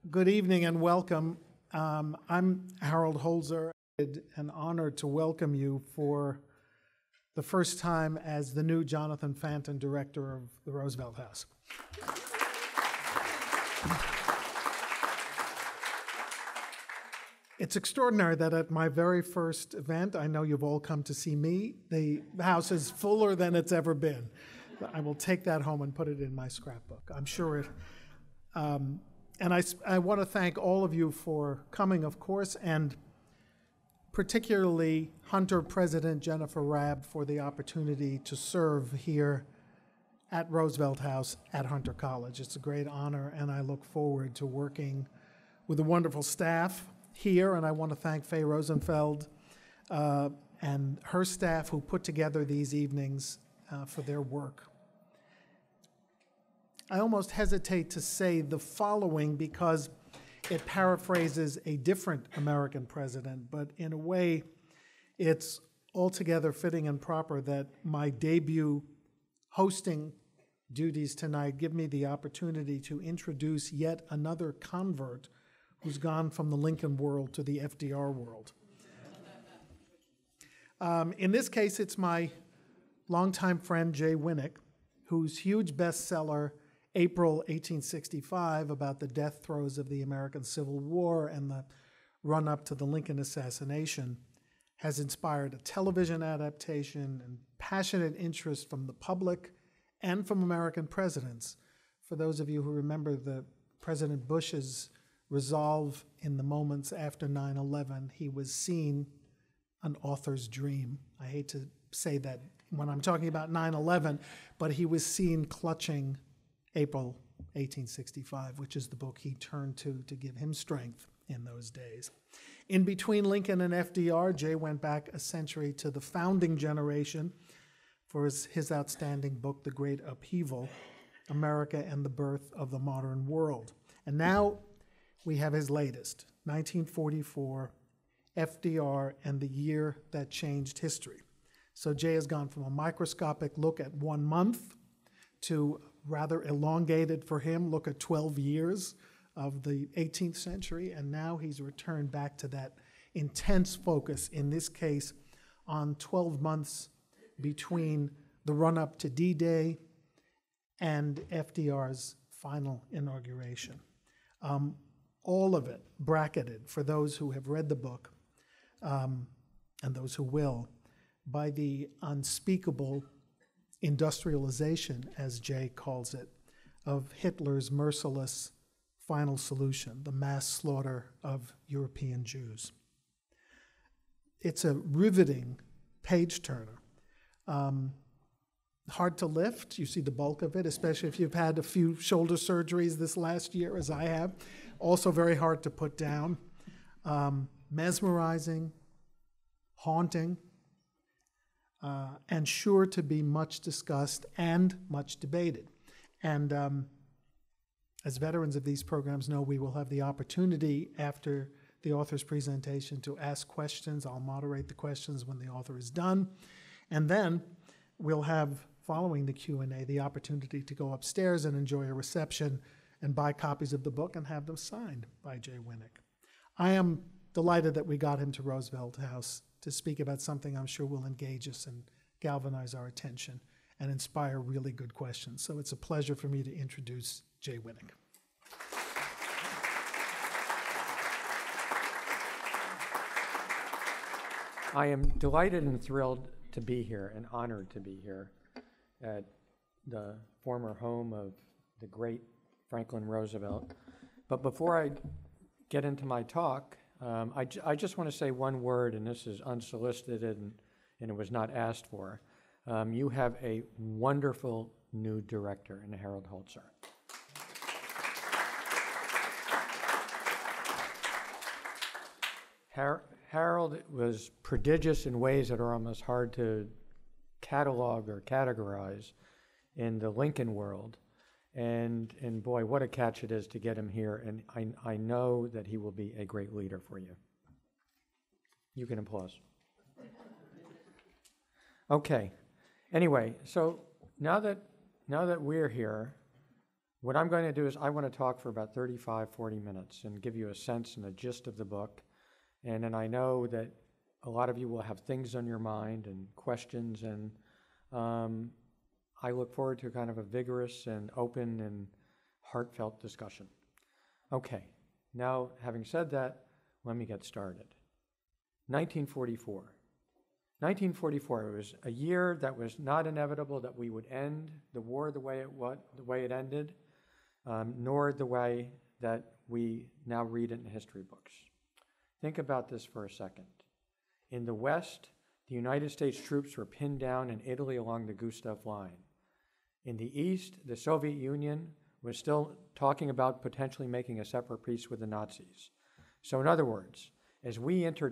Good evening and welcome. I'm Harold Holzer. It's an honor to welcome you for the first time as the new Jonathan Fanton Director of the Roosevelt House. It's extraordinary that at my very first event, I know you've all come to see me, the house is fuller than it's ever been. I will take that home and put it in my scrapbook. I'm sure it. And I want to thank all of you for coming, of course, and particularly Hunter President Jennifer Rabb for the opportunity to serve here at Roosevelt House at Hunter College. It's a great honor, and I look forward to working with a wonderful staff here, and I want to thank Faye Rosenfeld and her staff who put together these evenings for their work. I almost hesitate to say the following because it paraphrases a different American president, but in a way, it's altogether fitting and proper that my debut hosting duties tonight give me the opportunity to introduce yet another convert who's gone from the Lincoln world to the FDR world. In this case, it's my longtime friend, Jay Winik, whose huge bestseller, April 1865, about the death throes of the American Civil War and the run-up to the Lincoln assassination, has inspired a television adaptation and passionate interest from the public and from American presidents. For those of you who remember President Bush's resolve in the moments after 9/11, he was seen an author's dream. I hate to say that when I'm talking about 9/11, but he was seen clutching April 1865, which is the book he turned to give him strength in those days. In between Lincoln and FDR, Jay went back a century to the founding generation for his outstanding book, The Great Upheaval, America and the Birth of the Modern World. And now we have his latest, 1944, FDR and the Year That Changed History. So Jay has gone from a microscopic look at 1 month to rather elongated for him, look at 12 years of the 18th century, and now he's returned back to that intense focus, in this case, on 12 months between the run-up to D-Day and FDR's final inauguration. All of it bracketed, for those who have read the book, and those who will, by the unspeakable industrialization, as Jay calls it, of Hitler's merciless final solution, the mass slaughter of European Jews. It's a riveting page-turner. Hard to lift. You see the bulk of it, especially if you've had a few shoulder surgeries this last year, as I have. Also very hard to put down. Mesmerizing, haunting, and sure to be much discussed and much debated. And as veterans of these programs know, we will have the opportunity after the author's presentation to ask questions. I'll moderate the questions when the author is done. And then we'll have, following the Q&A, the opportunity to go upstairs and enjoy a reception and buy copies of the book and have them signed by Jay Winik. I am delighted that we got him to Roosevelt House to speak about something I'm sure will engage us and galvanize our attention and inspire really good questions. So it's a pleasure for me to introduce Jay Winik. I am delighted and thrilled to be here and honored to be here at the former home of the great Franklin Roosevelt. But before I get into my talk, I just want to say one word, and this is unsolicited and it was not asked for. You have a wonderful new director in Harold Holzer. Harold was prodigious in ways that are almost hard to catalog or categorize in the Lincoln world. And boy, what a catch it is to get him here. And I know that he will be a great leader for you. You can applause. Okay. Anyway, so now that we're here, What I'm going to do is I want to talk for about 35, 40 minutes and give you a sense and a gist of the book. And then I know that a lot of you will have things on your mind and questions, and I look forward to kind of a vigorous and open and heartfelt discussion. Okay, now having said that, let me get started. 1944. 1944 was a year that was not inevitable that we would end the war the way it ended, nor the way that we now read it in history books. Think about this for a second. In the West, the United States troops were pinned down in Italy along the Gustav Line. In the East, the Soviet Union was still talking about potentially making a separate peace with the Nazis. So in other words, as we entered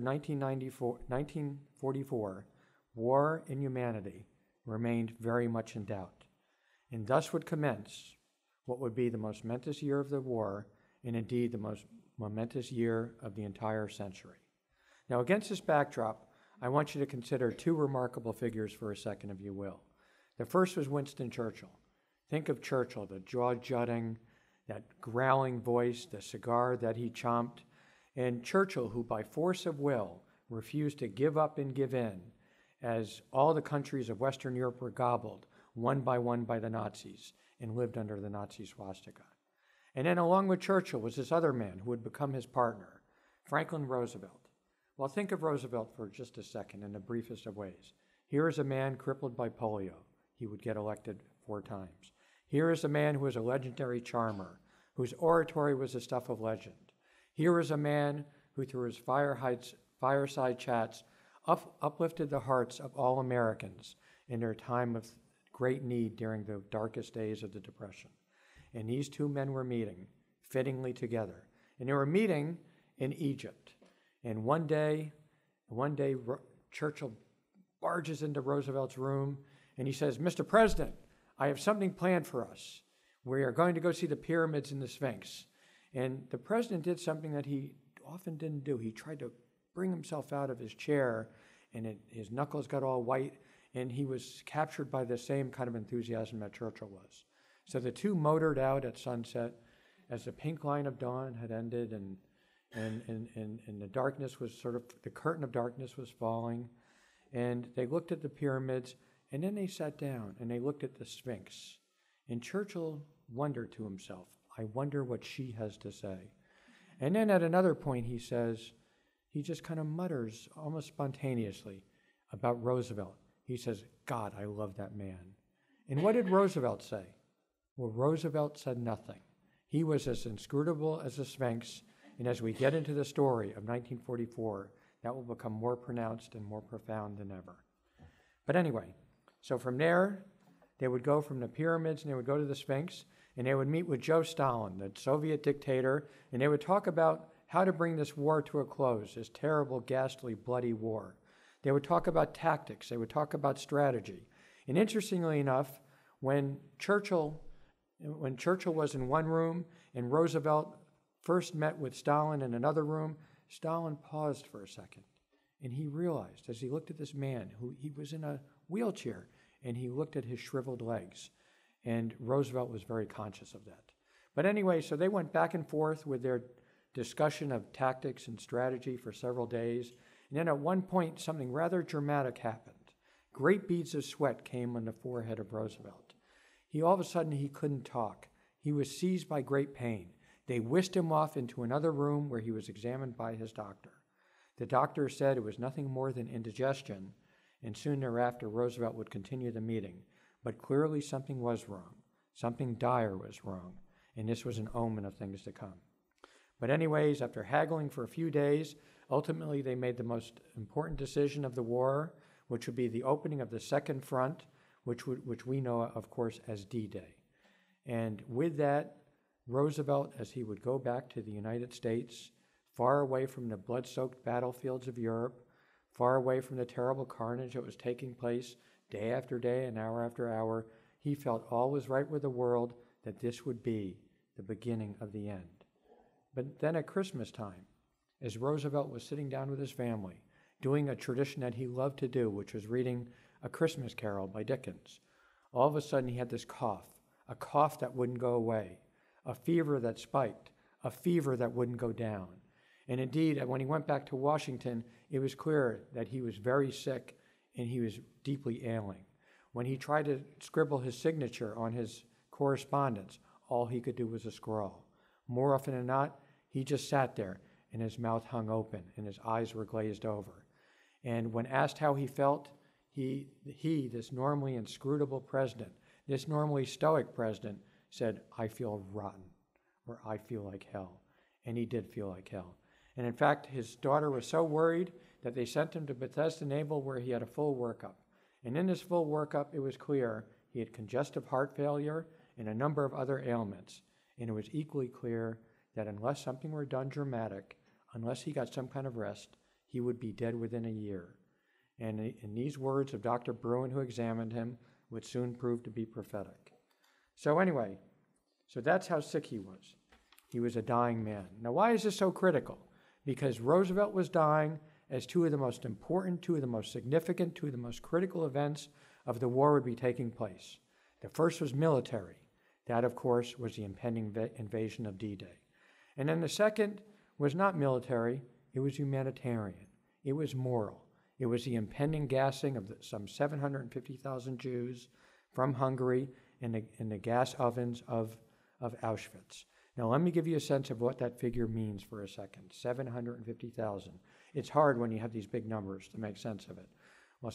1944, war and humanity remained very much in doubt, and thus would commence what would be the most momentous year of the war, and indeed the most momentous year of the entire century. Now, against this backdrop, I want you to consider two remarkable figures for a second, if you will. The first was Winston Churchill. Think of Churchill, the jaw-jutting, that growling voice, the cigar that he chomped, and Churchill, who by force of will refused to give up and give in as all the countries of Western Europe were gobbled one by the Nazis and lived under the Nazi swastika. And then along with Churchill was this other man who would become his partner, Franklin Roosevelt. Well, think of Roosevelt for just a second in the briefest of ways. Here is a man crippled by polio. He would get elected 4 times. Here is a man who was a legendary charmer, whose oratory was the stuff of legend. Here is a man who, through his fireside chats, uplifted the hearts of all Americans in their time of great need during the darkest days of the Depression. And these two men were meeting, fittingly together. And they were meeting in Egypt. And one day, Churchill barges into Roosevelt's room, and he says, "Mr. President, I have something planned for us. We are going to go see the pyramids and the Sphinx." And the president did something that he often didn't do. He tried to bring himself out of his chair, and his knuckles got all white, and he was captured by the same kind of enthusiasm that Churchill was. So the two motored out at sunset as the pink line of dawn had ended, and the darkness was the curtain of darkness was falling, and they looked at the pyramids, and then they sat down and they looked at the Sphinx. And Churchill wondered to himself, "I wonder what she has to say." And then at another point he just kind of mutters almost spontaneously about Roosevelt. He says, "God, I love that man." And what did Roosevelt say? Well, Roosevelt said nothing. He was as inscrutable as the Sphinx, and as we get into the story of 1944, that will become more pronounced and more profound than ever. But anyway, so from there, they would go from the pyramids and they would go to the Sphinx, and they would meet with Joe Stalin, the Soviet dictator, and they would talk about how to bring this war to a close, this terrible, ghastly, bloody war. They would talk about tactics. They would talk about strategy. And interestingly enough, when Churchill was in one room and Roosevelt first met with Stalin in another room, Stalin paused for a second. And he realized, as he looked at this man, he was in a wheelchair, and he looked at his shriveled legs. And Roosevelt was very conscious of that. But anyway, so they went back and forth with their discussion of tactics and strategy for several days. And then at one point, something rather dramatic happened. Great beads of sweat came on the forehead of Roosevelt. All of a sudden, he couldn't talk. He was seized by great pain. They whisked him off into another room where he was examined by his doctor. The doctor said it was nothing more than indigestion, and soon thereafter, Roosevelt would continue the meeting. But clearly something was wrong. Something dire was wrong, and this was an omen of things to come. But anyways, after haggling for a few days, ultimately they made the most important decision of the war, which would be the opening of the Second Front, which we know, of course, as D-Day. And with that, Roosevelt, as he would go back to the United States, far away from the blood-soaked battlefields of Europe, far away from the terrible carnage that was taking place day after day and hour after hour, he felt all was right with the world, that this would be the beginning of the end. But then at Christmas time, as Roosevelt was sitting down with his family, doing a tradition that he loved to do, which was reading A Christmas Carol by Dickens, all of a sudden he had this cough, a cough that wouldn't go away, a fever that spiked, a fever that wouldn't go down. And indeed, when he went back to Washington, it was clear that he was very sick and he was deeply ailing. When he tried to scribble his signature on his correspondence, all he could do was a scrawl. More often than not, he just sat there and his mouth hung open and his eyes were glazed over. And when asked how he felt, he, this normally inscrutable president, this normally stoic president, said, "I feel rotten," or "I feel like hell." And he did feel like hell. And in fact, his daughter was so worried that they sent him to Bethesda Naval, where he had a full workup. And in this full workup, it was clear he had congestive heart failure and a number of other ailments. And it was equally clear that unless something were done dramatic, unless he got some kind of rest, he would be dead within a year. And in these words of Dr. Bruin, who examined him, would soon prove to be prophetic. So anyway, so that's how sick he was. He was a dying man. Now, why is this so critical? Because Roosevelt was dying as two of the most important, two of the most significant, two of the most critical events of the war would be taking place. The first was military. That, of course, was the impending invasion of D-Day. And then the second was not military, it was humanitarian. It was moral. It was the impending gassing of some 750,000 Jews from Hungary in the gas ovens of Auschwitz. Now, let me give you a sense of what that figure means for a second. 750,000. It's hard when you have these big numbers to make sense of it. Well,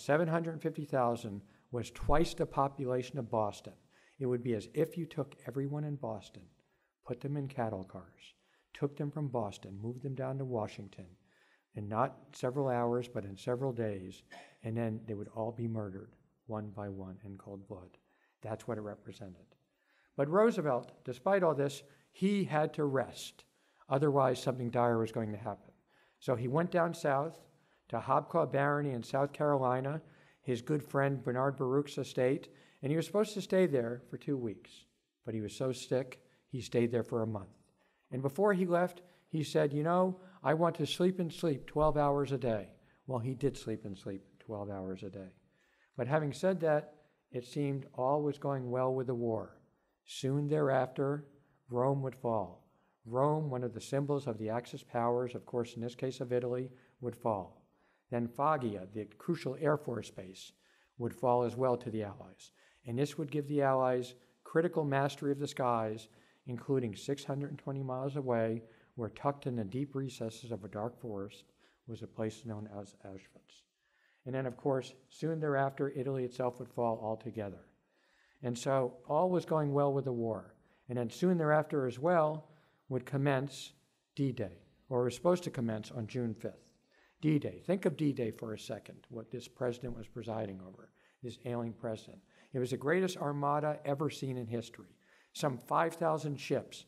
750,000 was twice the population of Boston. It would be as if you took everyone in Boston, put them in cattle cars, took them from Boston, moved them down to Washington, in not several hours, but in several days, and then they would all be murdered, one by one, in cold blood. That's what it represented. But Roosevelt, despite all this, he had to rest. Otherwise, something dire was going to happen. So he went down south to Hobcaw Barony in South Carolina, his good friend Bernard Baruch's estate, and he was supposed to stay there for 2 weeks. But he was so sick, he stayed there for a month. And before he left, he said, I want to sleep and sleep 12 hours a day. Well, he did sleep and sleep 12 hours a day. But having said that, it seemed all was going well with the war. Soon thereafter, Rome would fall. Rome, one of the symbols of the Axis powers, of course, in this case of Italy, would fall. Then Foggia, the crucial Air Force base, would fall as well to the Allies. And this would give the Allies critical mastery of the skies, including 620 miles away, where tucked in the deep recesses of a dark forest was a place known as Auschwitz. And then, of course, soon thereafter, Italy itself would fall altogether. And so all was going well with the war. And then soon thereafter as well would commence D-Day, or was supposed to commence on June 5th. D-Day. Think of D-Day for a second, what this president was presiding over, this ailing president. It was the greatest armada ever seen in history. Some 5,000 ships,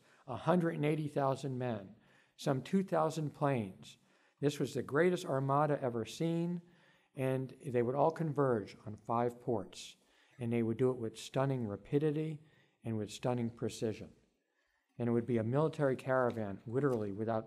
180,000 men, some 2,000 planes. This was the greatest armada ever seen, and they would all converge on 5 ports, and they would do it with stunning rapidity and with stunning precision. And it would be a military caravan, literally without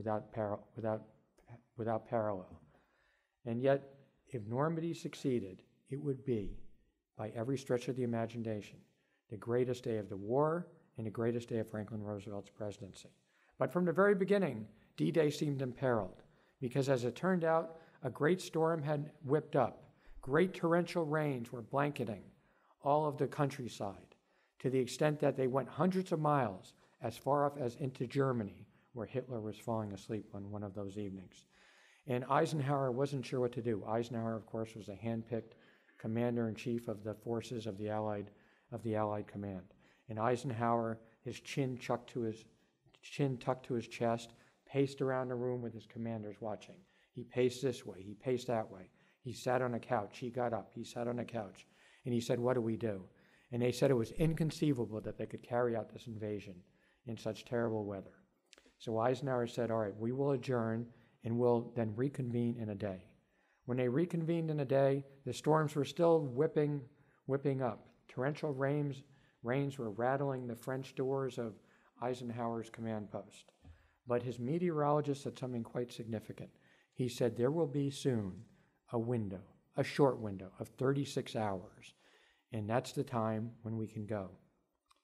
parallel. And yet, if Normandy succeeded, it would be, by every stretch of the imagination, the greatest day of the war and the greatest day of Franklin Roosevelt's presidency. But from the very beginning, D-Day seemed imperiled, because as it turned out, a great storm had whipped up. Great torrential rains were blanketing all of the countryside, to the extent that they went hundreds of miles as far off as into Germany, where Hitler was falling asleep on one of those evenings. And Eisenhower wasn't sure what to do. Eisenhower, of course, was a hand-picked commander-in-chief of the forces of the Allied command. And Eisenhower, his chin tucked to his chest, paced around the room with his commanders watching. He paced this way, he paced that way. He sat on a couch, he got up, he sat on a couch, and he said, "What do we do?" And they said it was inconceivable that they could carry out this invasion in such terrible weather. So Eisenhower said, "All right, we will adjourn, and we'll then reconvene in a day." When they reconvened in a day, the storms were still whipping up. Torrential rains were rattling the French doors of Eisenhower's command post. But his meteorologist said something quite significant. He said, there will be soon a window, a short window of 36 hours, and that's the time when we can go.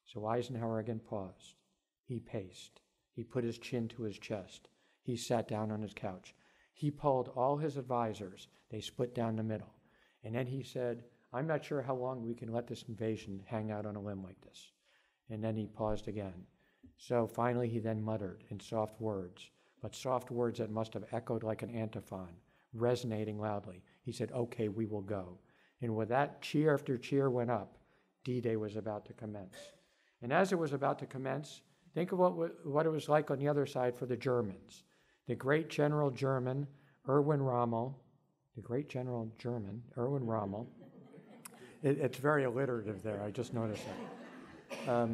So Eisenhower again paused. He paced. He put his chin to his chest. He sat down on his couch. He polled all his advisors. They split down the middle. And then he said, I'm not sure how long we can let this invasion hang out on a limb like this. And then he paused again. So finally he then muttered in soft words, but soft words that must have echoed like an antiphon, resonating loudly. He said, okay, we will go. And with that, cheer after cheer went up. D-Day was about to commence. And as it was about to commence, think of what it was like on the other side for the Germans. The great General German, Erwin Rommel, it's very alliterative there, I just noticed that.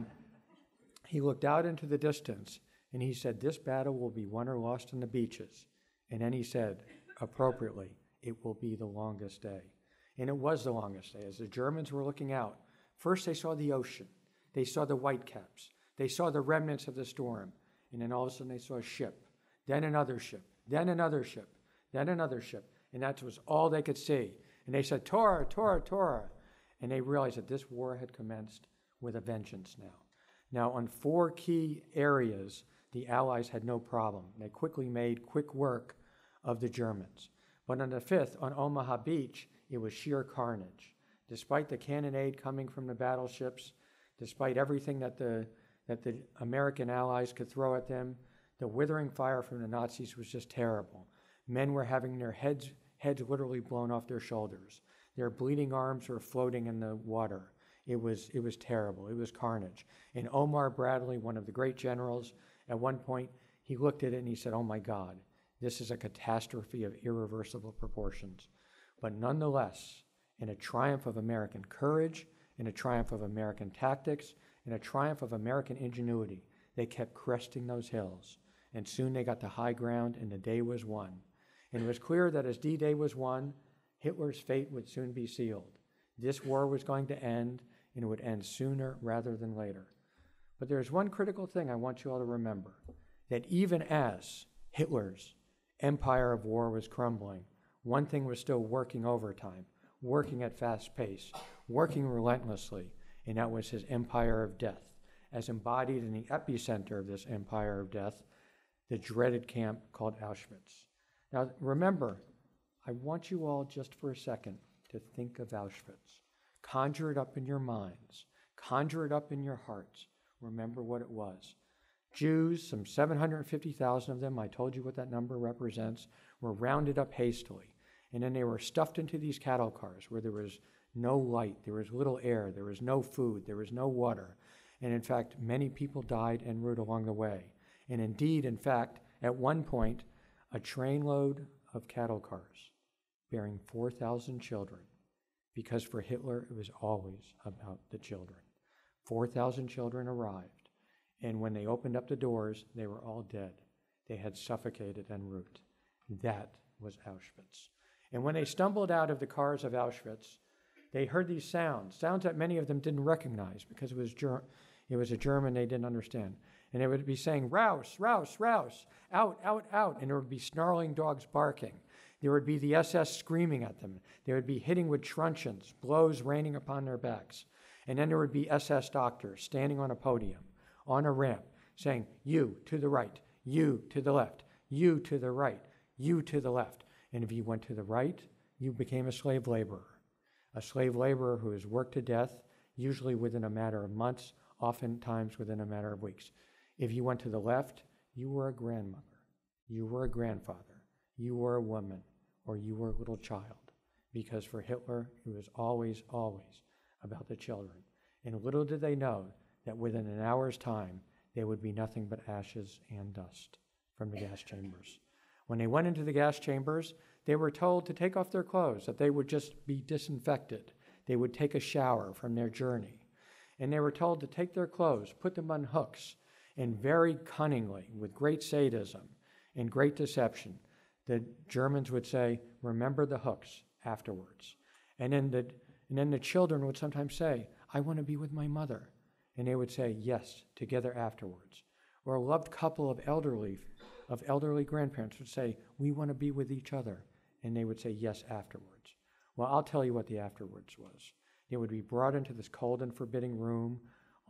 He looked out into the distance, and he said, this battle will be won or lost on the beaches. And then he said, appropriately, it will be the longest day. And it was the longest day. As the Germans were looking out, first they saw the ocean. They saw the whitecaps. They saw the remnants of the storm. And then all of a sudden they saw a ship, then another ship, then another ship, then another ship. And that was all they could see. And they said, Torah, Torah, Torah. And they realized that this war had commenced with a vengeance now. Now, on 4 key areas, the Allies had no problem. They quickly made quick work of the Germans. But on the 5th, on Omaha Beach, it was sheer carnage. Despite the cannonade coming from the battleships, despite everything that the American Allies could throw at them, the withering fire from the Nazis was just terrible. Men were having their heads literally blown off their shoulders. Their bleeding arms were floating in the water. It was terrible. It was carnage. And Omar Bradley, one of the great generals, at one point, he looked at it and he said, oh my God, this is a catastrophe of irreversible proportions. But nonetheless, in a triumph of American courage, in a triumph of American tactics, in a triumph of American ingenuity, they kept cresting those hills. And soon they got to high ground and the day was won. And it was clear that as D-Day was won, Hitler's fate would soon be sealed. This war was going to end, and it would end sooner rather than later. But there's one critical thing I want you all to remember, that even as Hitler's empire of war was crumbling, one thing was still working overtime, working at fast pace, working relentlessly, and that was his empire of death, as embodied in the epicenter of this empire of death, the dreaded camp called Auschwitz. Now remember, I want you all just for a second to think of Auschwitz. Conjure it up in your minds. Conjure it up in your hearts. Remember what it was. Jews, some 750,000 of them, I told you what that number represents, were rounded up hastily. And then they were stuffed into these cattle cars where there was no light, there was little air, there was no food, there was no water. And in fact, many people died en route along the way. And indeed, in fact, at one point, a trainload of cattle cars bearing 4,000 children, because for Hitler, it was always about the children. 4,000 children arrived, and when they opened up the doors, they were all dead. They had suffocated en route. That was Auschwitz. And when they stumbled out of the cars of Auschwitz, they heard these sounds that many of them didn't recognize because it was a German they didn't understand. And they would be saying, Raus, Raus, Raus, out, out, out. And there would be snarling dogs barking. There would be the SS screaming at them. They would be hitting with truncheons, blows raining upon their backs. And then there would be SS doctors standing on a podium, on a ramp, saying, you to the right, you to the left, you to the right, you to the left. And if you went to the right, you became a slave laborer who was worked to death, usually within a matter of months, oftentimes within a matter of weeks. If you went to the left, you were a grandmother, you were a grandfather, you were a woman, or you were a little child. Because for Hitler, it was always, always about the children. And little did they know that within an hour's time, they would be nothing but ashes and dust from the gas chambers. When they went into the gas chambers, they were told to take off their clothes, that they would just be disinfected. They would take a shower from their journey. And they were told to take their clothes, put them on hooks, and very cunningly, with great sadism and great deception, the Germans would say, remember the hooks afterwards. And then the children would sometimes say, I want to be with my mother. And they would say, yes, together afterwards. Or a loved couple of elderly grandparents would say, we want to be with each other. And they would say, yes, afterwards. Well, I'll tell you what the afterwards was. They would be brought into this cold and forbidding room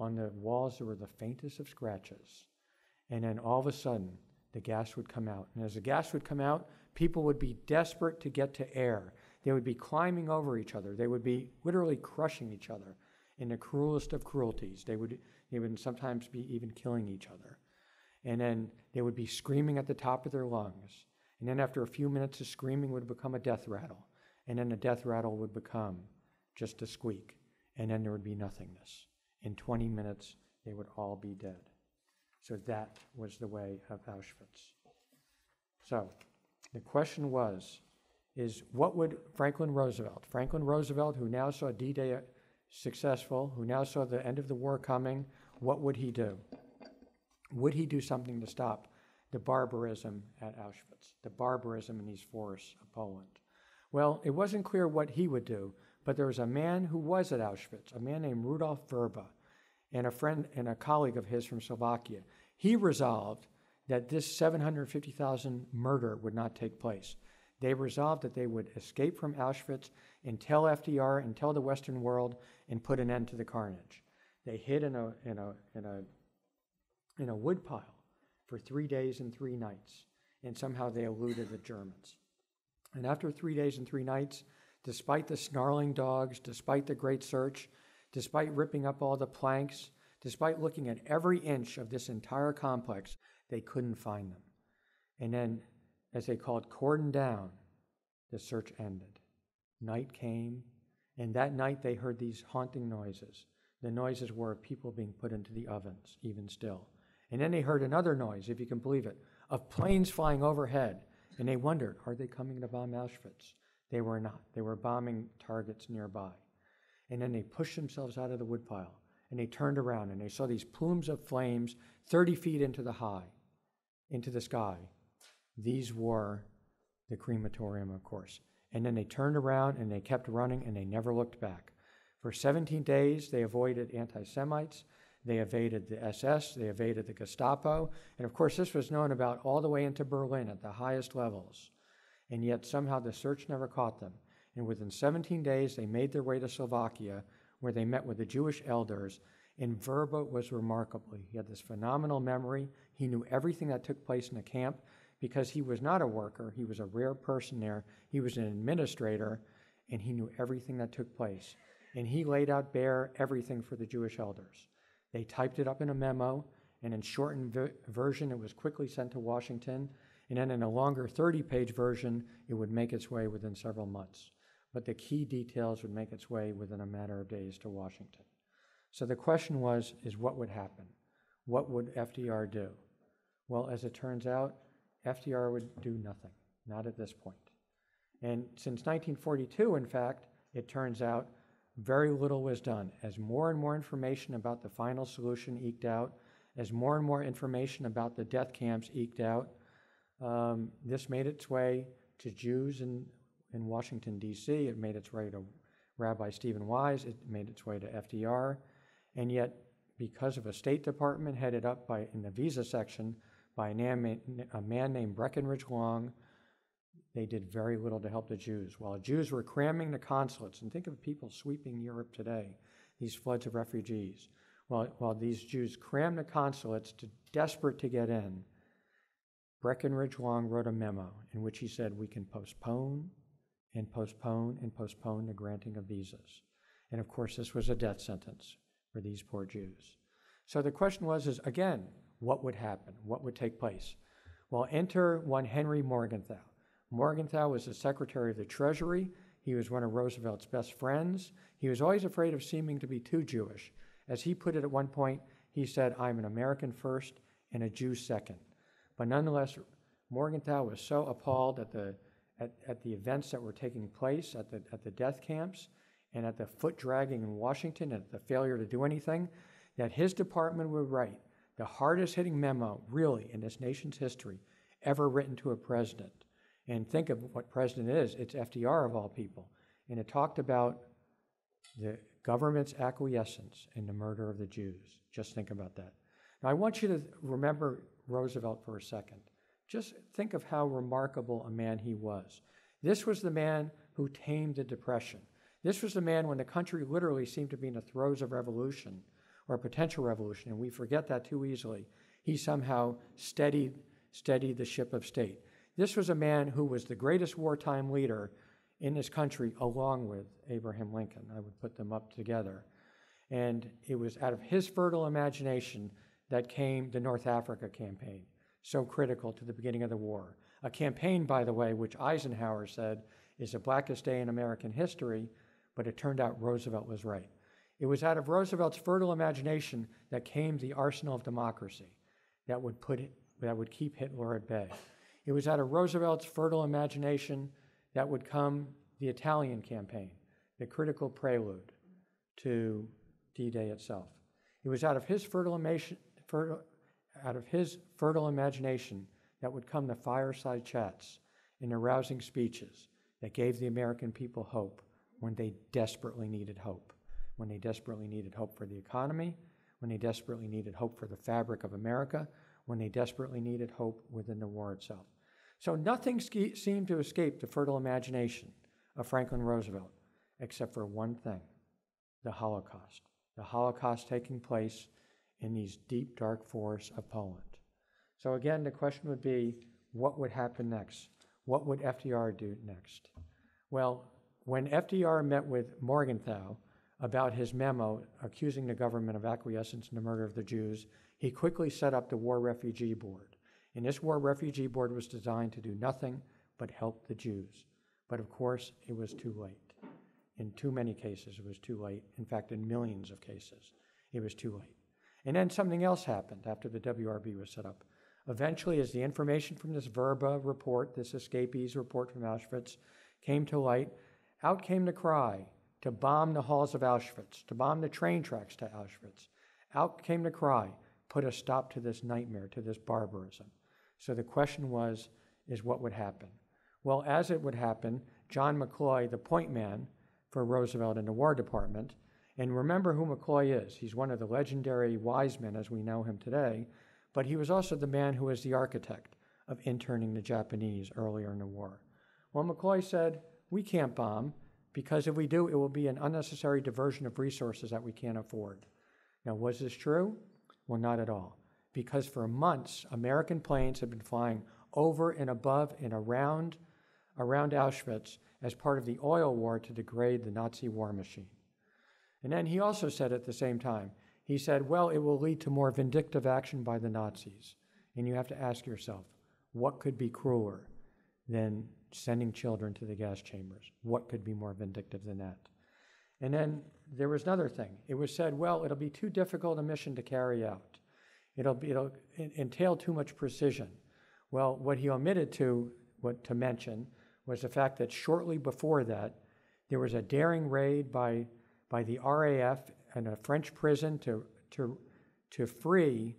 On the walls, there were the faintest of scratches. And then all of a sudden, the gas would come out. And as the gas would come out, people would be desperate to get to air. They would be climbing over each other. They would be literally crushing each other in the cruelest of cruelties. They would sometimes be even killing each other. And then they would be screaming at the top of their lungs. And then after a few minutes, the screaming would become a death rattle. And then the death rattle would become just a squeak. And then there would be nothingness. In 20 minutes, they would all be dead. So that was the way of Auschwitz. So the question is what would Franklin Roosevelt, who now saw D-Day successful, who now saw the end of the war coming, what would he do? Would he do something to stop the barbarism at Auschwitz, the barbarism in these forests of Poland? Well, it wasn't clear what he would do, but there was a man who was at Auschwitz, a man named Rudolf Verba, and a friend and a colleague of his from Slovakia. He resolved that this 750,000 murder would not take place. They resolved that they would escape from Auschwitz and tell FDR and tell the Western world and put an end to the carnage. They hid in a wood pile for 3 days and 3 nights, and somehow they eluded the Germans. And after 3 days and 3 nights, despite the snarling dogs, despite the great search, despite ripping up all the planks, despite looking at every inch of this entire complex, they couldn't find them. And then, as they called cordon down, the search ended. Night came, and that night they heard these haunting noises. The noises were of people being put into the ovens, even still. And then they heard another noise, if you can believe it, of planes flying overhead. And they wondered, are they coming to bomb Auschwitz? They were not. They were bombing targets nearby. And then they pushed themselves out of the woodpile, and they turned around, and they saw these plumes of flames 30 feet into the sky. These were the crematorium, of course. And then they turned around, and they kept running, and they never looked back. For 17 days, they avoided anti-Semites. They evaded the SS. They evaded the Gestapo. And, of course, this was known about all the way into Berlin at the highest levels. And yet somehow the search never caught them. And within 17 days, they made their way to Slovakia, where they met with the Jewish elders. And Verba was remarkable. He had this phenomenal memory. He knew everything that took place in the camp because he was not a worker. He was a rare person there. He was an administrator, and he knew everything that took place. And he laid out bare everything for the Jewish elders. They typed it up in a memo, and in shortened version, it was quickly sent to Washington. And then in a longer 30-page version, it would make its way within several months. But the key details would make its way within a matter of days to Washington. So the question is what would happen? What would FDR do? Well, as it turns out, FDR would do nothing, not at this point. And since 1942, in fact, it turns out very little was done. As more and more information about the final solution eked out, as more and more information about the death camps eked out, this made its way to Jews in Washington, D.C. It made its way to Rabbi Stephen Wise. It made its way to FDR. And yet, because of a State Department headed up in the visa section by a man named Breckinridge Long, they did very little to help the Jews. While Jews were cramming the consulates, and think of people sweeping Europe today, these floods of refugees. While these Jews crammed the consulates desperate to get in, Breckinridge Long wrote a memo in which he said we can postpone and postpone and postpone the granting of visas. And of course, this was a death sentence for these poor Jews. So the question is again, what would happen? What would take place? Well, enter one Henry Morgenthau. Morgenthau was the Secretary of the Treasury. He was one of Roosevelt's best friends. He was always afraid of seeming to be too Jewish. As he put it at one point, he said, I'm an American first and a Jew second. But nonetheless, Morgenthau was so appalled at the events that were taking place at the death camps and at the foot dragging in Washington and at the failure to do anything, that his department would write the hardest hitting memo, really, in this nation's history, ever written to a president. And think of what president is. It's FDR of all people. And it talked about the government's acquiescence in the murder of the Jews. Just think about that. Now, I want you to remember Roosevelt for a second. Just think of how remarkable a man he was. This was the man who tamed the Depression. This was the man when the country literally seemed to be in the throes of revolution, or a potential revolution, and we forget that too easily. He somehow steadied the ship of state. This was a man who was the greatest wartime leader in this country, along with Abraham Lincoln. I would put them up together. And it was out of his fertile imagination that came the North Africa campaign, so critical to the beginning of the war. A campaign, by the way, which Eisenhower said is the blackest day in American history, but it turned out Roosevelt was right. It was out of Roosevelt's fertile imagination that came the arsenal of democracy that would keep Hitler at bay. It was out of Roosevelt's fertile imagination that would come the Italian campaign, the critical prelude to D-Day itself. It was out of his fertile imagination that would come the fireside chats and the rousing speeches that gave the American people hope when they desperately needed hope, when they desperately needed hope for the economy, when they desperately needed hope for the fabric of America, when they desperately needed hope within the war itself. So nothing seemed to escape the fertile imagination of Franklin Roosevelt, except for one thing, the Holocaust taking place in these deep, dark forests of Poland. So again, the question would be, what would happen next? What would FDR do next? Well, when FDR met with Morgenthau about his memo accusing the government of acquiescence in the murder of the Jews, he quickly set up the War Refugee Board. And this War Refugee Board was designed to do nothing but help the Jews. But of course, it was too late. In too many cases, it was too late. In fact, in millions of cases, it was too late. And then something else happened after the WRB was set up. Eventually, as the information from this Verba report, this escapees report from Auschwitz, came to light, out came the cry to bomb the halls of Auschwitz, to bomb the train tracks to Auschwitz. Out came the cry, put a stop to this nightmare, to this barbarism. So the question is what would happen? Well, as it would happen, John McCloy, the point man for Roosevelt in the War Department, and remember who McCloy is. He's one of the legendary wise men as we know him today, but he was also the man who was the architect of interning the Japanese earlier in the war. Well, McCloy said, we can't bomb, because if we do, it will be an unnecessary diversion of resources that we can't afford. Now, was this true? Well, not at all, because for months, American planes had been flying over and above and around Auschwitz as part of the oil war to degrade the Nazi war machine. And then he also said at the same time, he said, well, it will lead to more vindictive action by the Nazis. And you have to ask yourself, what could be crueler than sending children to the gas chambers? What could be more vindictive than that? And then there was another thing. It was said, well, it'll be too difficult a mission to carry out. It'll entail too much precision. Well, what he omitted to mention was the fact that shortly before that, there was a daring raid by the RAF in a French prison to free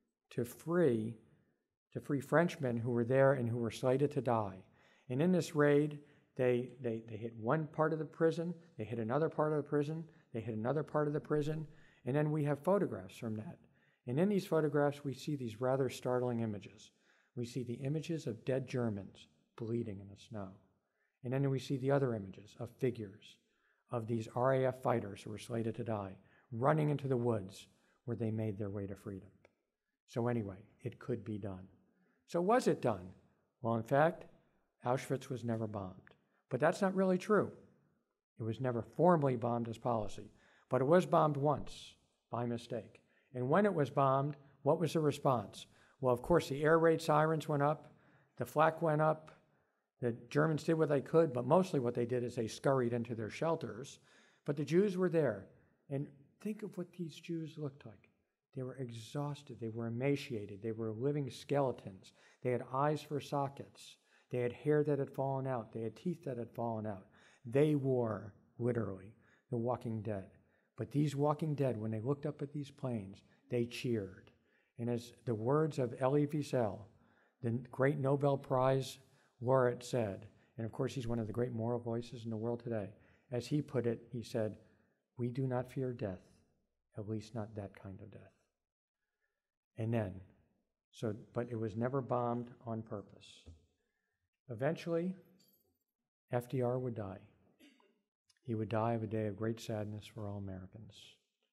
Frenchmen who were there and who were slated to die. And in this raid, they hit one part of the prison, they hit another part of the prison, they hit another part of the prison, and then we have photographs from that. And in these photographs, we see these rather startling images. We see the images of dead Germans bleeding in the snow. And then we see the other images of figures of these RAF fighters who were slated to die, running into the woods where they made their way to freedom. So anyway, it could be done. So was it done? Well, in fact, Auschwitz was never bombed. But that's not really true. It was never formally bombed as policy. But it was bombed once by mistake. And when it was bombed, what was the response? Well, of course, the air raid sirens went up, the flak went up, the Germans did what they could, but mostly what they did is they scurried into their shelters. But the Jews were there. And think of what these Jews looked like. They were exhausted. They were emaciated. They were living skeletons. They had eyes for sockets. They had hair that had fallen out. They had teeth that had fallen out. They were, literally, the Walking Dead. But these Walking Dead, when they looked up at these planes, they cheered. And as the words of Elie Wiesel, the great Nobel Prize laureate, said, and of course he's one of the great moral voices in the world today, as he put it, he said, we do not fear death, at least not that kind of death. And then, but it was never bombed on purpose. Eventually, FDR would die. He would die of a day of great sadness for all Americans.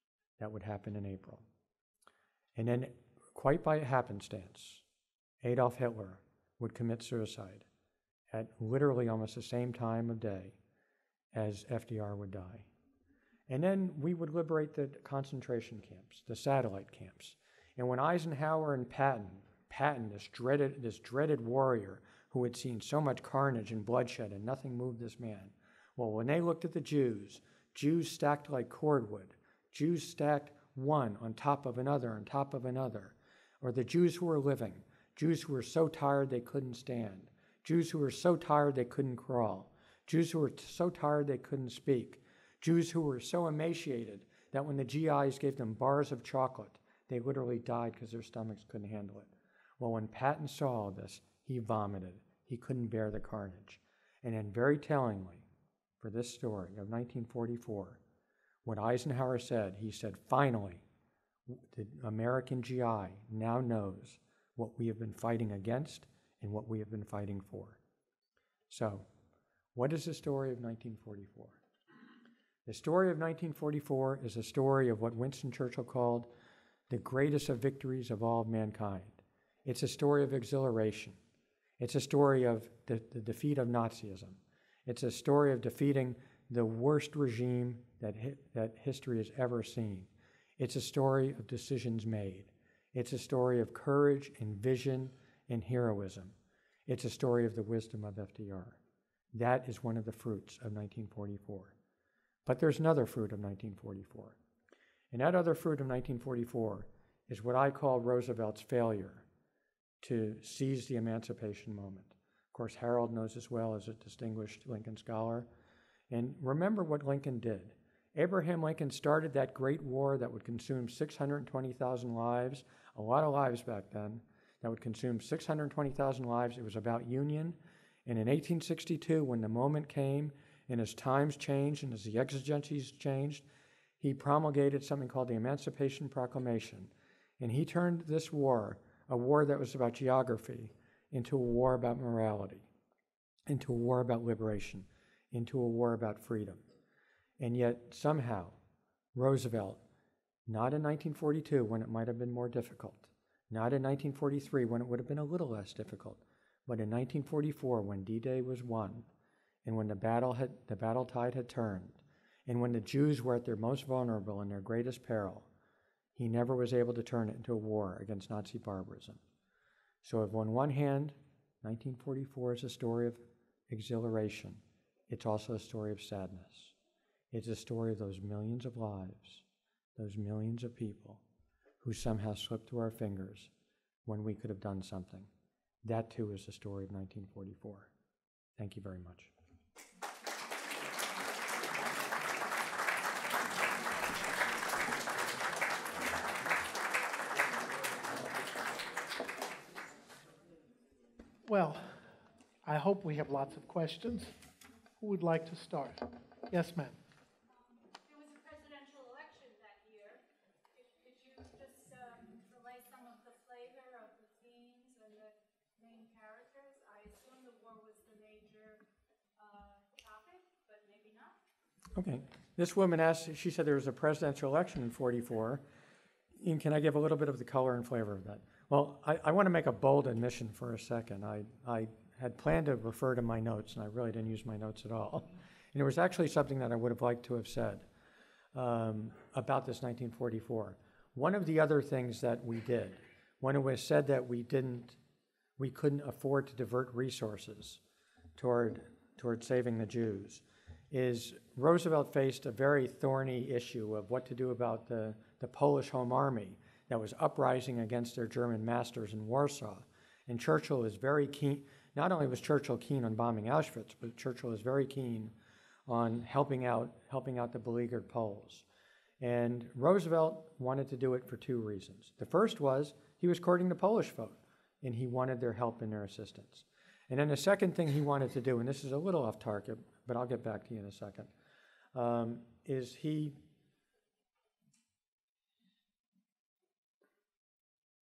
that would happen in April. And then, quite by happenstance, Adolf Hitler would commit suicide at literally almost the same time of day as FDR would die. And then we would liberate the concentration camps, the satellite camps. And when Eisenhower and Patton, this dreaded warrior who had seen so much carnage and bloodshed and nothing moved this man, well, when they looked at the Jews stacked like cordwood, Jews stacked one on top of another, or the Jews who were living, Jews who were so tired they couldn't stand, Jews who were so tired they couldn't crawl, Jews who were so tired they couldn't speak, Jews who were so emaciated that when the GIs gave them bars of chocolate, they literally died because their stomachs couldn't handle it. Well, when Patton saw all this, he vomited. He couldn't bear the carnage. And then very tellingly, for this story of 1944, what Eisenhower said, he said, finally, the American GI now knows what we have been fighting against and what we have been fighting for. So, what is the story of 1944? The story of 1944 is a story of what Winston Churchill called the greatest of victories of all of mankind. It's a story of exhilaration. It's a story of the defeat of Nazism. It's a story of defeating the worst regime that history has ever seen. It's a story of decisions made. It's a story of courage and vision and heroism. It's a story of the wisdom of FDR. That is one of the fruits of 1944. But there's another fruit of 1944. And that other fruit of 1944 is what I call Roosevelt's failure to seize the emancipation moment. Of course, Harold knows as well as a distinguished Lincoln scholar. And remember what Lincoln did. Abraham Lincoln started that great war that would consume 620,000 lives, a lot of lives back then, that would consume 620,000 lives. It was about union. And in 1862, when the moment came, and as times changed and as the exigencies changed, he promulgated something called the Emancipation Proclamation. And he turned this war, a war that was about geography, into a war about morality, into a war about liberation, into a war about freedom. And yet, somehow, Roosevelt, not in 1942 when it might have been more difficult, not in 1943 when it would have been a little less difficult, but in 1944 when D-Day was won, and when the battle tide had turned, and when the Jews were at their most vulnerable and their greatest peril, he never was able to turn it into a war against Nazi barbarism. So if on one hand, 1944 is a story of exhilaration, it's also a story of sadness. It's a story of those millions of lives, those millions of people who somehow slipped through our fingers when we could have done something. That too is the story of 1944. Thank you very much. Well, I hope we have lots of questions. Who would like to start? Yes, ma'am. There was a presidential election that year. Could you just relay some of the flavor of the themes and the main characters? I assume the war was the major topic, but maybe not. Okay. This woman asked, she said there was a presidential election in 44. And can I give a little bit of the color and flavor of that? Well, I want to make a bold admission for a second. I had planned to refer to my notes, and I really didn't use my notes at all. And it was actually something that I would have liked to have said about this 1944. One of the other things that we did, when it was said that we couldn't afford to divert resources toward saving the Jews, is Roosevelt faced a very thorny issue of what to do about the Polish Home Army that was uprising against their German masters in Warsaw. And Churchill was very keen, not only was Churchill keen on bombing Auschwitz, but Churchill was very keen on helping out the beleaguered Poles. And Roosevelt wanted to do it for two reasons. The first was he was courting the Polish vote, and he wanted their help and their assistance. And then the second thing he wanted to do, and this is a little off target, but I'll get back to you in a second, is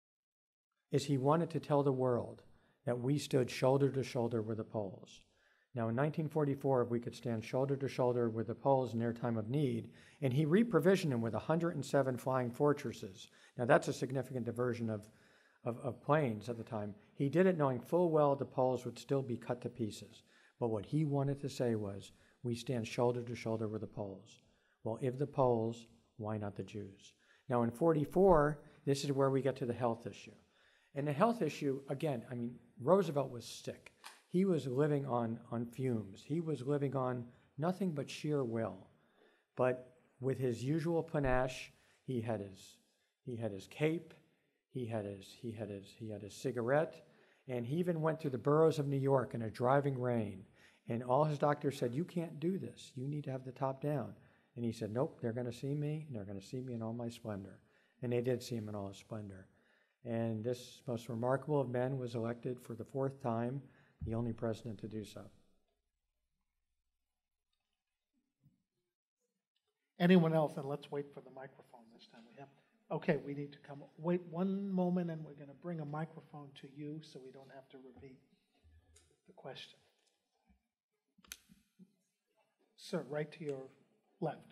he wanted to tell the world that we stood shoulder to shoulder with the Poles. Now, in 1944, we could stand shoulder to shoulder with the Poles in their time of need, and he reprovisioned them with 107 flying fortresses. Now, that's a significant diversion of planes at the time. He did it knowing full well the Poles would still be cut to pieces. But what he wanted to say was, we stand shoulder to shoulder with the Poles. Well, if the Poles, why not the Jews? Now, in 44, this is where we get to the health issue. And the health issue, again, I mean, Roosevelt was sick. He was living on fumes. He was living on nothing but sheer will. But with his usual panache, he had his cape, he had his cigarette, and he even went through the boroughs of New York in a driving rain. And all his doctors said, you can't do this. You need to have the top down. And he said, nope, they're going to see me, and they're going to see me in all my splendor. And they did see him in all his splendor. And this most remarkable of men was elected for the 4th time, the only president to do so. Anyone else? And let's wait for the microphone this time. Okay, we need to come. Wait one moment, and we're going to bring a microphone to you so we don't have to repeat the question. Sir, right to your left.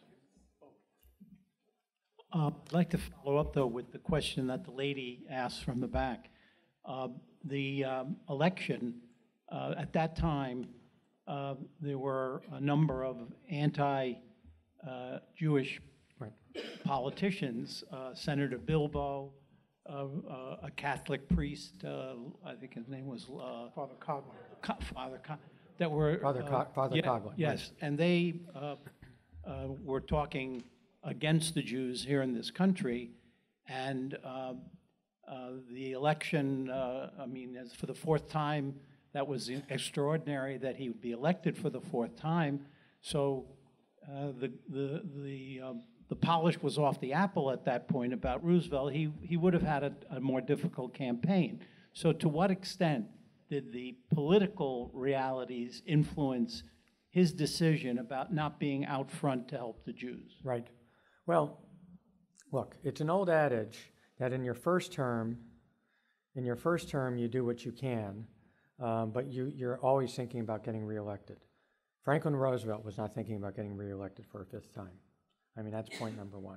I'd like to follow up, though, with the question that the lady asked from the back. The election, at that time, there were a number of anti-Jewish politicians, Senator Bilbo, a Catholic priest, I think his name was Father Coughlin. That were Father Coughlin. Yes, and they were talking against the Jews here in this country, and the election, I mean, as for the 4th time, that was extraordinary that he would be elected for the 4th time. So the polish was off the apple at that point about Roosevelt. He would have had a more difficult campaign. So to what extent did the political realities influence his decision about not being out front to help the Jews? Right. Well, look, it's an old adage that in your first term you do what you can, but you're always thinking about getting reelected. Franklin Roosevelt was not thinking about getting reelected for a 5th time. I mean, that's point number one.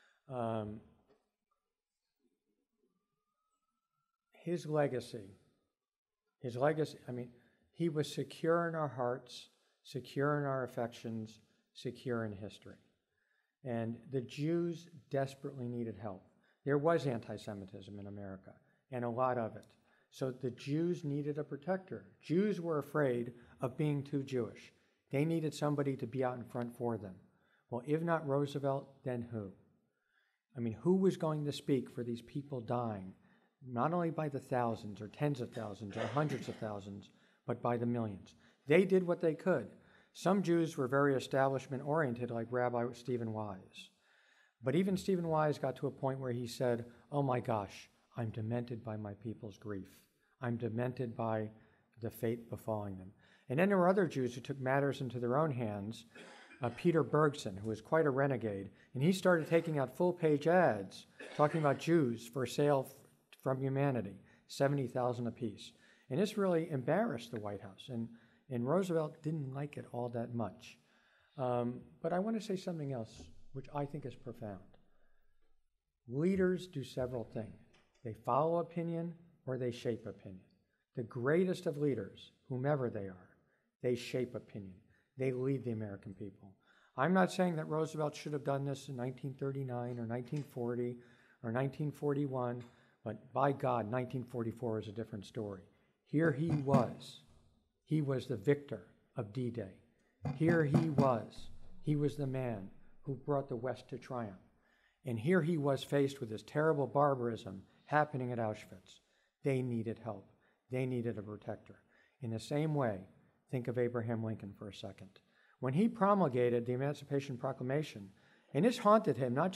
His legacy, I mean, he was secure in our hearts, secure in our affections, secure in history. And the Jews desperately needed help. There was anti-Semitism in America, and a lot of it. So the Jews needed a protector. Jews were afraid of being too Jewish. They needed somebody to be out in front for them. Well, if not Roosevelt, then who? I mean, who was going to speak for these people dying, not only by the thousands or tens of thousands or hundreds of thousands, but by the millions? They did what they could. Some Jews were very establishment-oriented, like Rabbi Stephen Wise. But even Stephen Wise got to a point where he said, oh my gosh, I'm demented by my people's grief. I'm demented by the fate befalling them. And then there were other Jews who took matters into their own hands. Peter Bergson, who was quite a renegade, and he started taking out full-page ads talking about Jews for sale from humanity, 70,000 apiece. And this really embarrassed the White House, and Roosevelt didn't like it all that much. But I want to say something else, which I think is profound. Leaders do several things. They follow opinion or they shape opinion. The greatest of leaders, whomever they are, they shape opinion. They lead the American people. I'm not saying that Roosevelt should have done this in 1939 or 1940 or 1941, but by God, 1944 is a different story. Here he was. He was the victor of D-Day. Here he was. He was the man who brought the West to triumph. And here he was faced with this terrible barbarism happening at Auschwitz. They needed help. They needed a protector. In the same way, think of Abraham Lincoln for a second. When he promulgated the Emancipation Proclamation, and this haunted him, I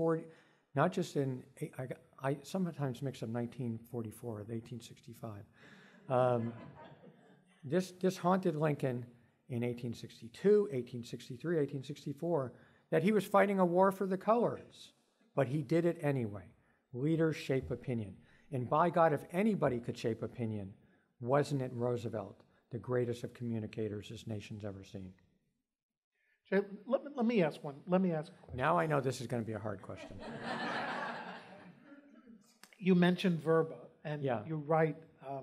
sometimes mix up 1944 with 1865. This haunted Lincoln in 1862, 1863, 1864, that he was fighting a war for the colors. But he did it anyway. Leaders shape opinion. And by God, if anybody could shape opinion, wasn't it Roosevelt, the greatest of communicators this nation's ever seen. Jay, let me ask one. Let me ask a question. Now I know this is going to be a hard question. You mentioned Verba, and Yeah. you write,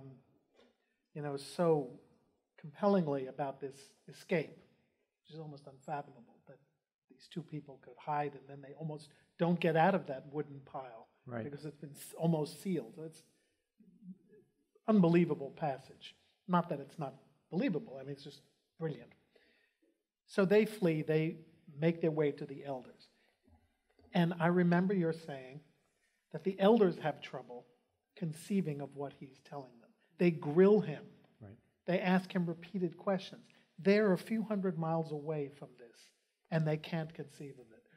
so compellingly about this escape, which is almost unfathomable that these two people could hide and then they almost don't get out of that wooden pile Right. because it's been almost sealed. It's unbelievable passage. Not that it's not believable. I mean, it's just brilliant. So they flee. They make their way to the elders. And I remember you're saying that the elders have trouble conceiving of what he's telling them. They grill him. Right. They ask him repeated questions. They're a few hundred miles away from this, and they can't conceive of it.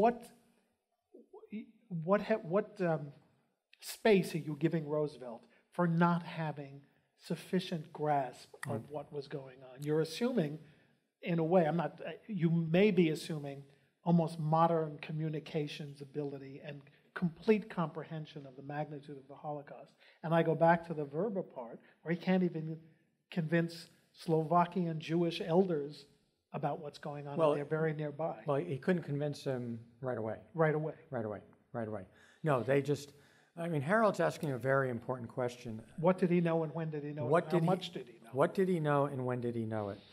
What space are you giving Roosevelt for not having sufficient grasp of what was going on? You're assuming, in a way, you may be assuming almost modern communications ability and complete comprehension of the magnitude of the Holocaust. And I go back to the Verba part, where he can't even convince Slovakian Jewish elders about what's going on, and they're very nearby. Well, he couldn't convince them right away. Right away. No, Harold's asking a very important question. What did he know and when did he know it? How much did he know? What did he know and when did he know it?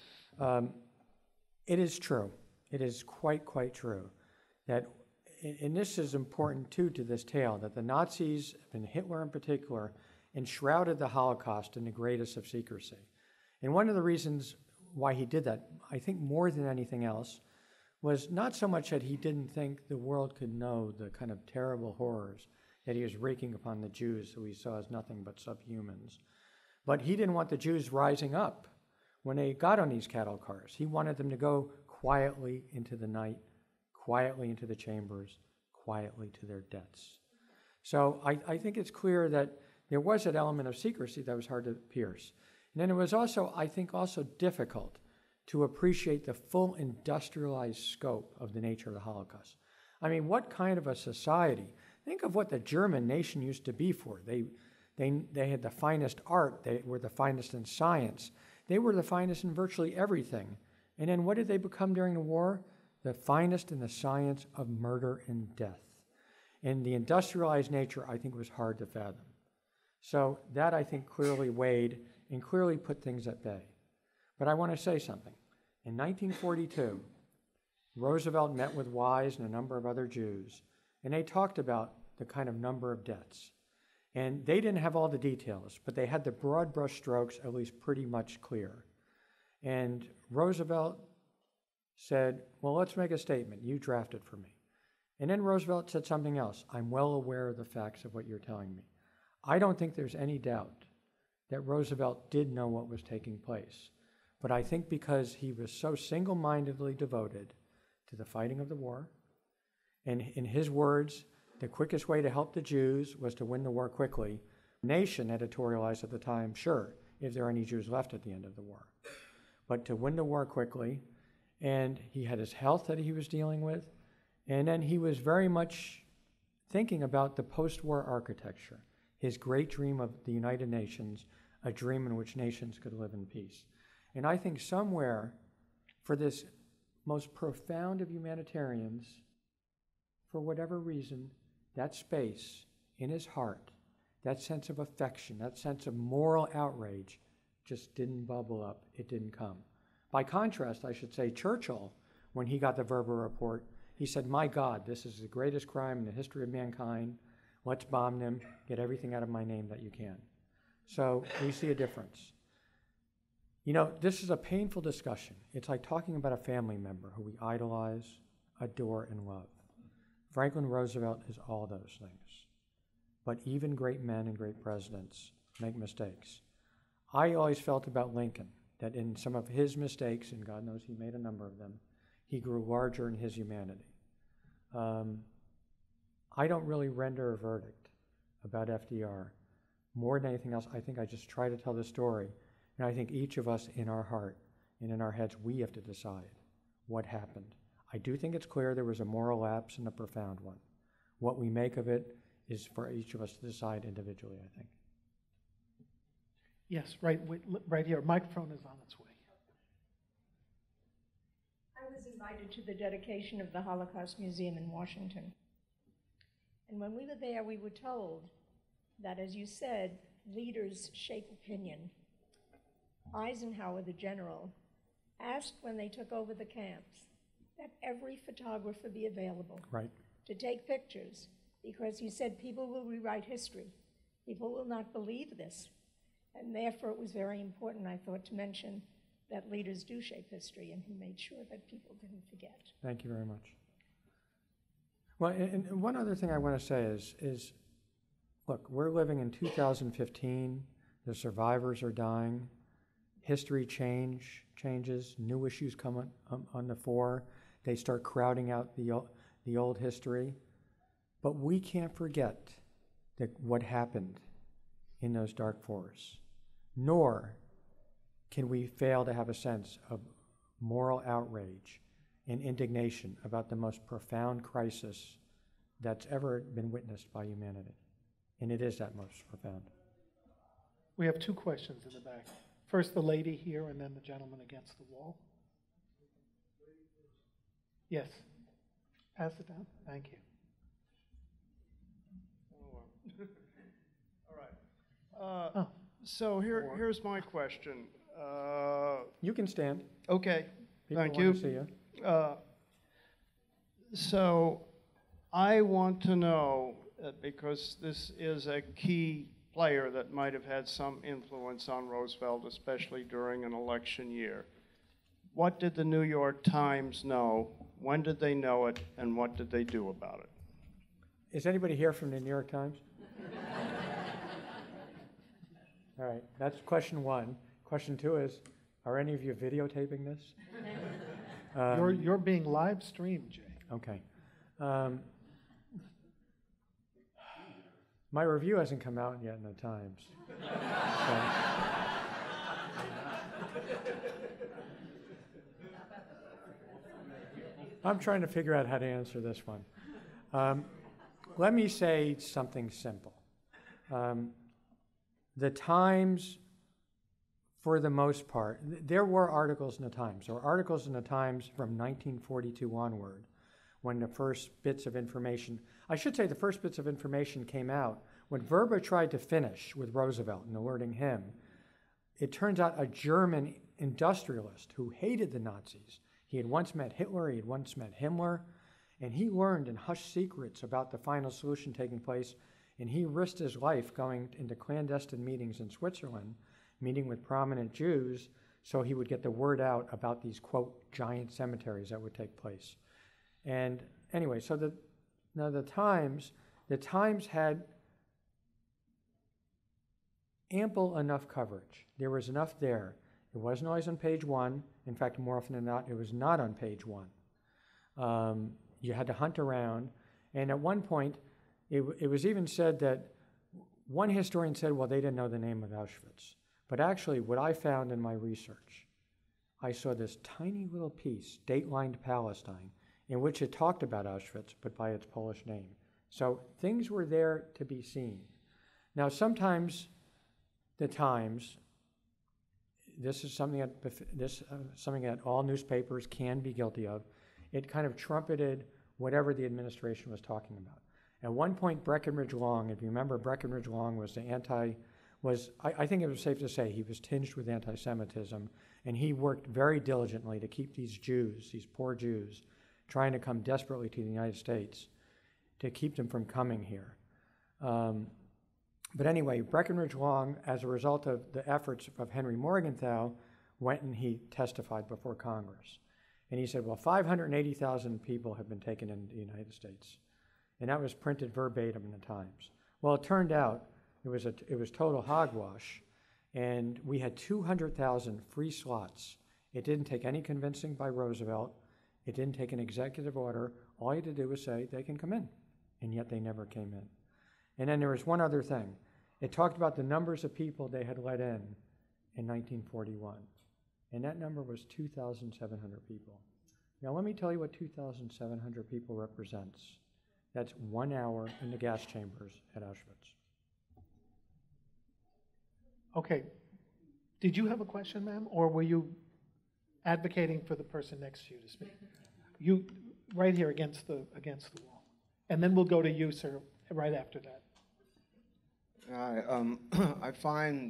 It is true. It is quite true that, and this is important too to this tale, that the Nazis, and Hitler in particular, enshrouded the Holocaust in the greatest of secrecy. And one of the reasons why he did that, I think more than anything else, was not so much that he didn't think the world could know the kind of terrible horrors that he was wreaking upon the Jews, who he saw as nothing but subhumans, but he didn't want the Jews rising up when they got on these cattle cars. He wanted them to go quietly into the night, quietly into the chambers, quietly to their deaths. So I think it's clear that there was an element of secrecy that was hard to pierce. And then it was also, I think, difficult to appreciate the full industrialized scope of the nature of the Holocaust. I mean, what kind of a society? Think of what the German nation used to be for. They had the finest art. They were the finest in science. They were the finest in virtually everything. And then what did they become during the war? The finest in the science of murder and death. And the industrialized nature, I think, was hard to fathom. So that, I think, clearly weighed and clearly put things at bay. But I want to say something. In 1942, Roosevelt met with Wise and a number of other Jews, and they talked about the kind of number of deaths. And they didn't have all the details, but they had the broad brush strokes at least pretty much clear. And Roosevelt said, well, let's make a statement. You draft it for me. And then Roosevelt said something else. I'm well aware of the facts of what you're telling me. I don't think there's any doubt that Roosevelt did know what was taking place. But I think because he was so single-mindedly devoted to the fighting of the war, and in his words, the quickest way to help the Jews was to win the war quickly. Nation editorialized at the time, sure, if there are any Jews left at the end of the war. But to win the war quickly, and he had his health that he was dealing with, and then he was very much thinking about the post-war architecture, his great dream of the United Nations, a dream in which nations could live in peace. And I think somewhere, for this most profound of humanitarians, for whatever reason, that space in his heart, that sense of affection, that sense of moral outrage, just didn't bubble up. It didn't come. By contrast, I should say, Churchill, when he got the Verba report, he said, my God, this is the greatest crime in the history of mankind. Let's bomb them. Get everything out of my name that you can. So we see a difference. You know, this is a painful discussion. It's like talking about a family member who we idolize, adore, and love. Franklin Roosevelt is all those things. But even great men and great presidents make mistakes. I always felt about Lincoln that in some of his mistakes, and God knows he made a number of them, he grew larger in his humanity. I don't really render a verdict about FDR. More than anything else, I think I just try to tell the story. And I think each of us in our heart and in our heads, we have to decide what happened. I do think it's clear there was a moral lapse and a profound one. What we make of it is for each of us to decide individually, I think. Yes, right here. Microphone is on its way. I was invited to the dedication of the Holocaust Museum in Washington. And when we were there, we were told that, as you said, leaders shape opinion. Eisenhower, the general, asked when they took over the camps that every photographer be available to take pictures, because he said people will rewrite history. People will not believe this. And therefore, it was very important, I thought, to mention that leaders do shape history, and he made sure that people didn't forget. Thank you very much. Well, and one other thing I want to say is, look, we're living in 2015. The survivors are dying. History changes. New issues come on the fore. They start crowding out the old history. But we can't forget what happened in those dark forests, nor can we fail to have a sense of moral outrage and indignation about the most profound crisis that's ever been witnessed by humanity. And it is that most profound. We have two questions in the back. First, the lady here, and then the gentleman against the wall. Yes. Pass it down. Thank you. All right. So here's my question. You can stand. Okay. People Thank want you. to see you. So I want to know, because this is a key player that might have had some influence on Roosevelt, especially during an election year. What did the New York Times know? When did they know it? And what did they do about it? Is anybody here from the New York Times? All right, that's question one. Question two is, are any of you videotaping this? You're being live streamed, Jay. Okay. My review hasn't come out yet in the Times. So. I'm trying to figure out how to answer this one. Let me say something simple. The Times, for the most part, there were articles in the Times. There were articles in the Times from 1942 onward, when the first bits of information, I should say the first bits of information came out when Verba tried to finish with Roosevelt and alerting him. It turns out a German industrialist who hated the Nazis, he had once met Hitler, he had once met Himmler, and he learned in hushed secrets about the final solution taking place, and he risked his life going into clandestine meetings in Switzerland, meeting with prominent Jews, so he would get the word out about these, quote, giant cemeteries that would take place. And anyway, so the Times had ample enough coverage. There was enough there. It wasn't always on page one. In fact, more often than not, it was not on page one. You had to hunt around. And at one point, it was even said that one historian said, well, they didn't know the name of Auschwitz. But actually, what I found in my research, I saw this tiny little piece, date-lined Palestine, in which it talked about Auschwitz, but by its Polish name. So things were there to be seen. Now, sometimes the Times, this is something that all newspapers can be guilty of. It kind of trumpeted whatever the administration was talking about. At one point, Breckinridge Long, if you remember, Breckinridge Long was I think it was safe to say he was tinged with anti-Semitism, and he worked very diligently to keep these Jews, these poor Jews, trying to come desperately to the United States, to keep them from coming here. But anyway, Breckinridge Long, as a result of the efforts of Henry Morgenthau, went and he testified before Congress. And he said, well, 580,000 people have been taken into the United States. And that was printed verbatim in the Times. Well, it turned out it was total hogwash, and we had 200,000 free slots. It didn't take any convincing by Roosevelt. It didn't take an executive order. All you had to do was say, they can come in. And yet they never came in. And then there was one other thing. It talked about the numbers of people they had let in 1941. And that number was 2,700 people. Now let me tell you what 2,700 people represents. That's 1 hour in the gas chambers at Auschwitz. Okay, Did you have a question, ma'am, or were you advocating for the person next to you to speak? You, right here against the wall. And then we'll go to you, sir, right after that. I find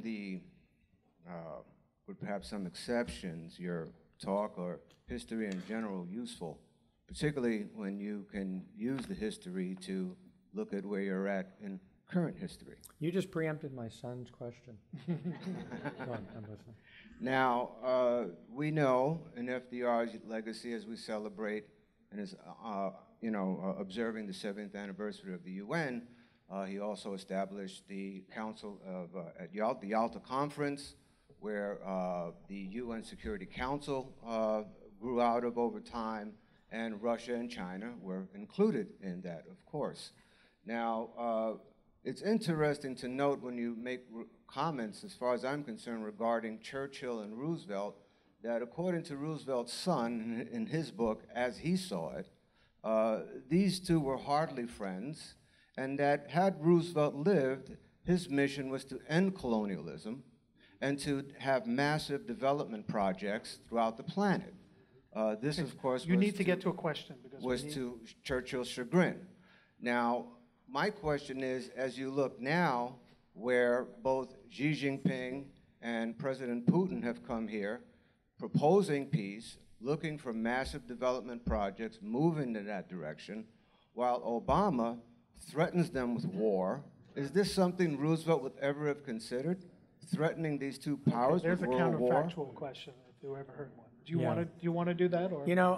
with perhaps some exceptions, your talk or history in general useful, particularly when you can use the history to look at where you're at in current history. You just preempted my son's question. Go on, I'm listening. Now, we know in FDR's legacy as we celebrate and is, observing the 70th anniversary of the UN, he also established the Council of, the Yalta Conference, where the UN Security Council grew out of over time, and Russia and China were included in that, of course. Now, it's interesting to note when you make comments, as far as I'm concerned, regarding Churchill and Roosevelt, that according to Roosevelt's son, in his book, As He Saw It, these two were hardly friends, and that had Roosevelt lived, his mission was to end colonialism and to have massive development projects throughout the planet. This, of course, you need to get to a question because was to Churchill's chagrin. Now, my question is, as you look now, where both Xi Jinping and President Putin have come here, proposing peace, looking for massive development projects, moving in that direction, while Obama threatens them with war, is this something Roosevelt would ever have considered? Threatening these two powers with world war? There's a counterfactual question, if you ever heard one. Do you want to do that? Or? You know,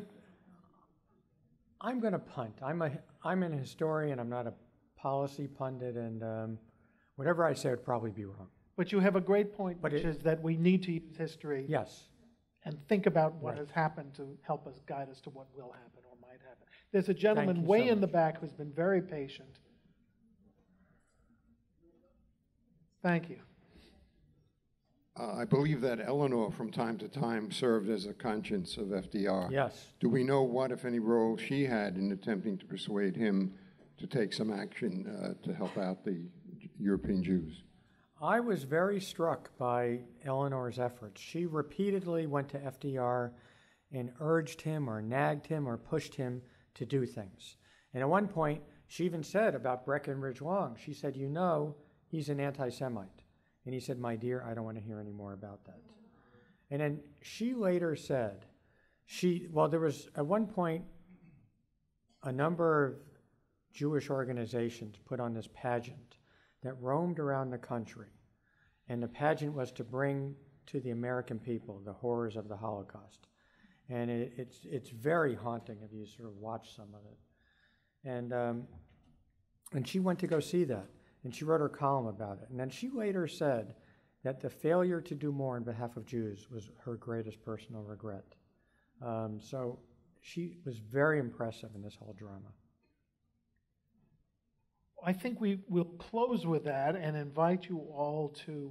I'm going to punt. I'm an historian. I'm not a policy pundit, and whatever I say would probably be wrong. But you have a great point, which is that we need to use history. Yes. And think about what has happened to help us guide us to what will happen or might happen. There's a gentleman way in the back who's been very patient. Thank you. I believe that Eleanor, from time to time, served as a conscience of FDR. Yes. Do we know what, if any, role she had in attempting to persuade him to take some action to help out the European Jews? I was very struck by Eleanor's efforts. She repeatedly went to FDR and urged him or nagged him or pushed him to do things. And at one point, she even said about Breckinridge Long, she said, you know, he's an anti-Semite. And he said, my dear, I don't want to hear any more about that. And then she later said, there was at one point a number of Jewish organizations put on this pageant that roamed around the country. And the pageant was to bring to the American people the horrors of the Holocaust. And it's very haunting if you sort of watch some of it. And she went to go see that. And she wrote her column about it. And then she later said that the failure to do more on behalf of Jews was her greatest personal regret. So she was very impressive in this whole drama. I think we will close with that and invite you all to,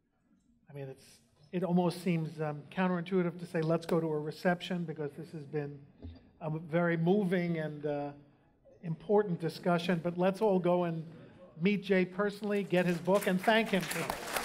it almost seems counterintuitive to say let's go to a reception because this has been a very moving and important discussion, but let's all go and meet Jay personally, get his book, and thank him for